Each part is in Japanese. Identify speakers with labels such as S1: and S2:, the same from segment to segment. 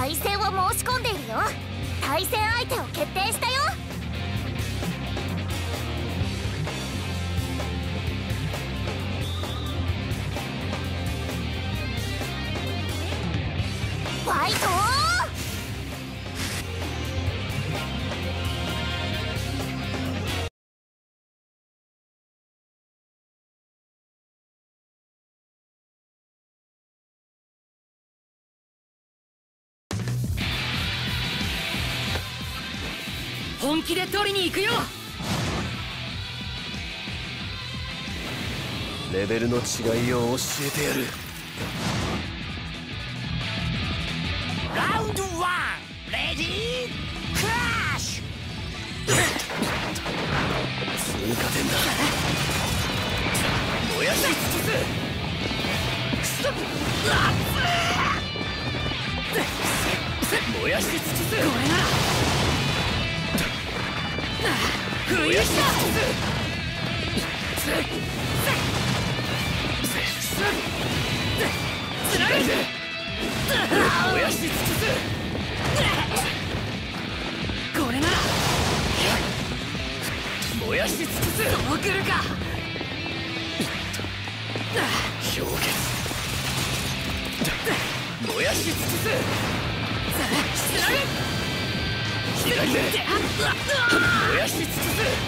S1: 対戦を申し込んでいるよ。対戦相手を決定したよ。ファイト。
S2: 本気で取りに行くよ。
S3: レベルの違いを教えてやる。
S4: ラウンド1、レディークラッシュ。
S3: 追加点だ。燃やし尽くす。燃やし尽くす。これなら
S2: フィニッシュだ。つらい。
S3: 燃やし尽くす。
S2: これなら
S3: 燃やし尽くす。
S2: そうくるか。
S3: 氷結。燃やし尽くす。
S2: つらい。
S3: 左で燃やし尽くす。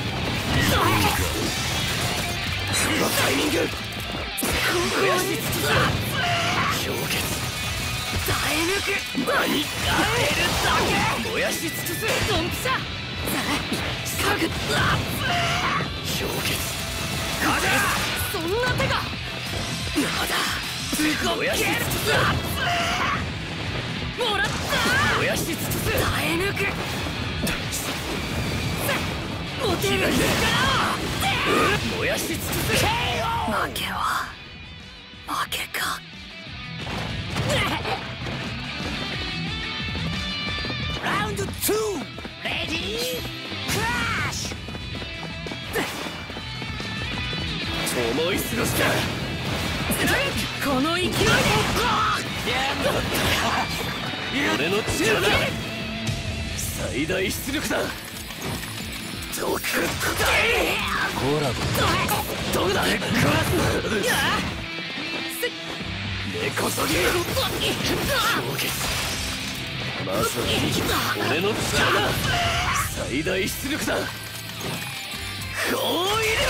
S3: このタイミング。燃やし尽くす。氷結。
S2: 耐え抜く。
S3: 何耐えるだけ。燃やし尽くす。
S2: ドンピシャ。かぐった
S3: 氷結。
S2: そんな手が。
S3: まだ燃やし尽くす。
S2: もらった。
S3: 燃やし尽くす。
S2: 耐え抜く。持てる力。
S3: 燃やし尽くす。
S2: 負けは負けか。
S4: ラウンド2、レディークラッシュ。
S3: 思い過ごしか。
S2: この勢いで。
S3: 俺の力だ。最大出力だ。どこだ。コラボ。どこだ。根こそぎ。氷結。まずは俺の力だ。最大出力だ。高威力。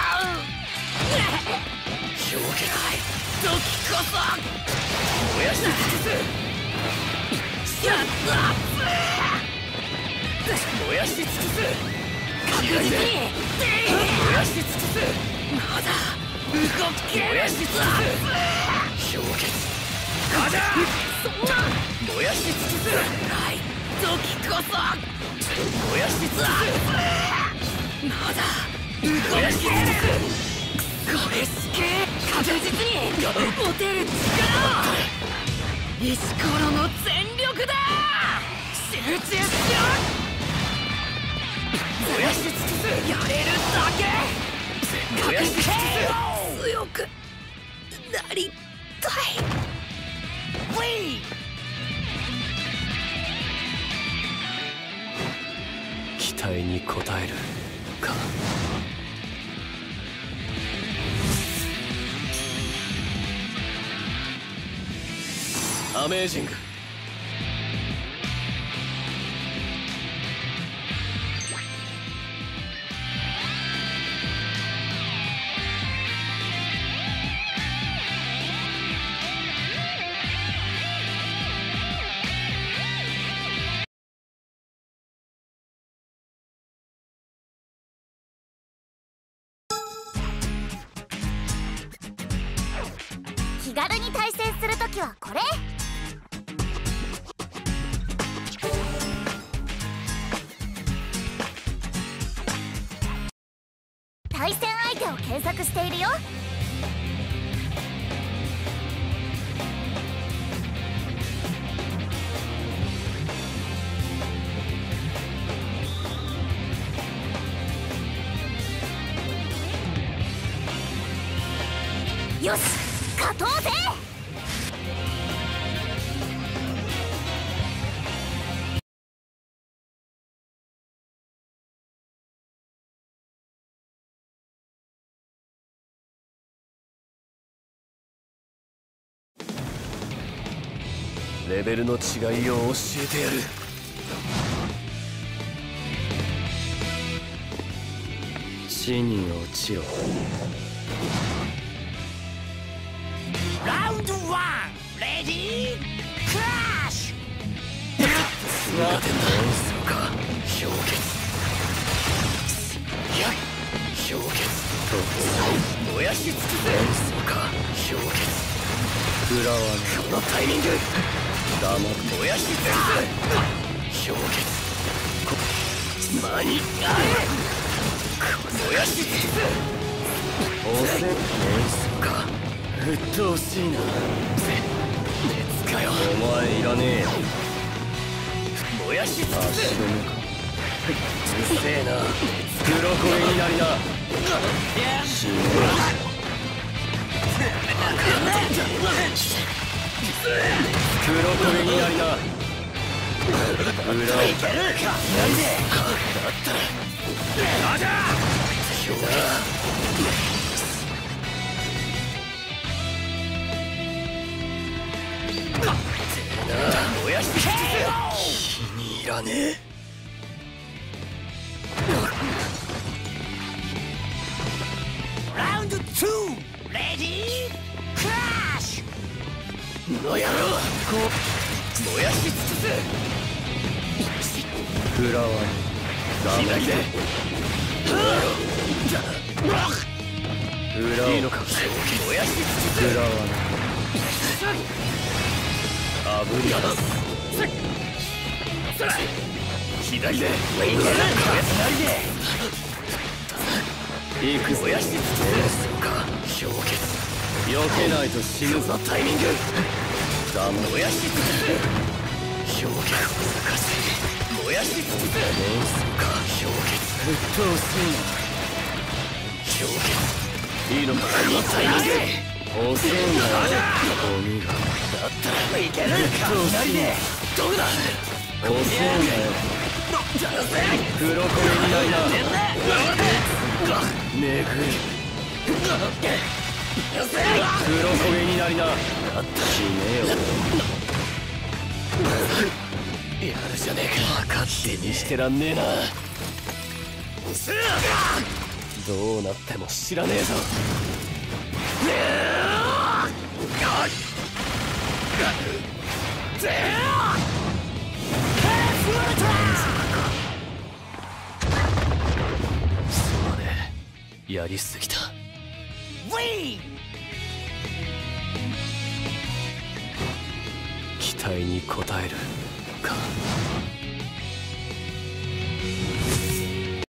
S3: 氷結。
S2: 時こそ
S3: 燃やし尽くす。
S2: やった
S3: 燃やし尽くす。
S2: 確実に
S3: 燃やし尽くす。
S2: まだ動ける。
S3: 燃やし尽くす。氷結。
S2: そんな
S3: 燃やし尽くす。
S2: はい時こそ
S3: 燃やし尽くす。
S2: まだ動
S3: 燃やし尽くす。
S2: これすげえ。確実に持てる力。石ころの全力だ。集中しろ。
S3: 燃やし尽くす。
S2: やれるだけ。
S3: 燃やし尽くす。
S2: 強くなりたい。
S3: 期待に応えるか。アメージング。
S1: 気軽に対戦するときはこれ。対戦相手を検索しているよ。よし、勝とうぜ。
S3: レベルの違いを教えてやる。地に落ちろ。
S4: ラウンド1レディークラッシュ。
S3: 苦手な演奏か。氷結。いや氷結と燃やし尽くせ。演奏か。氷結。食らわぬ。このタイミング黙って燃やし尽くせ。氷結。間に合え。燃やし尽くせ。押せ。演奏か。うっとうしいな。熱かよ。お前いらねえよ。燃やし尽くせ。うるせえな。黒焦げになりな。死ぬ。黒焦げになりな。裏をいけるか。なんでだったらラジャー。燃やして気に入らねえ。
S4: ラウンド2レディークラッシュ。
S3: の野郎、燃やし尽くせ。食らわぬ。左で裏をいいのか。燃やし尽くせ。食らわぬ。炙り出す。左で左で行くぞ。燃やし尽くせ。か氷結。避けないと死ぬぞ。タイミングだ。燃やし尽くせ。氷結。燃やし尽くせ。か氷結。うっとうしいな。氷結。いいのか。このタイミング遅いな。鬼がだったらいけるか。左でどこだ。遅いなよ。黒焦げになりな。めぐる。黒焦げになりな。死ねよ。やるじゃねえか。勝手にしてらんねえな。どうなっても知らねえぞ。すまねえ。やりすぎた。期待に応えるか。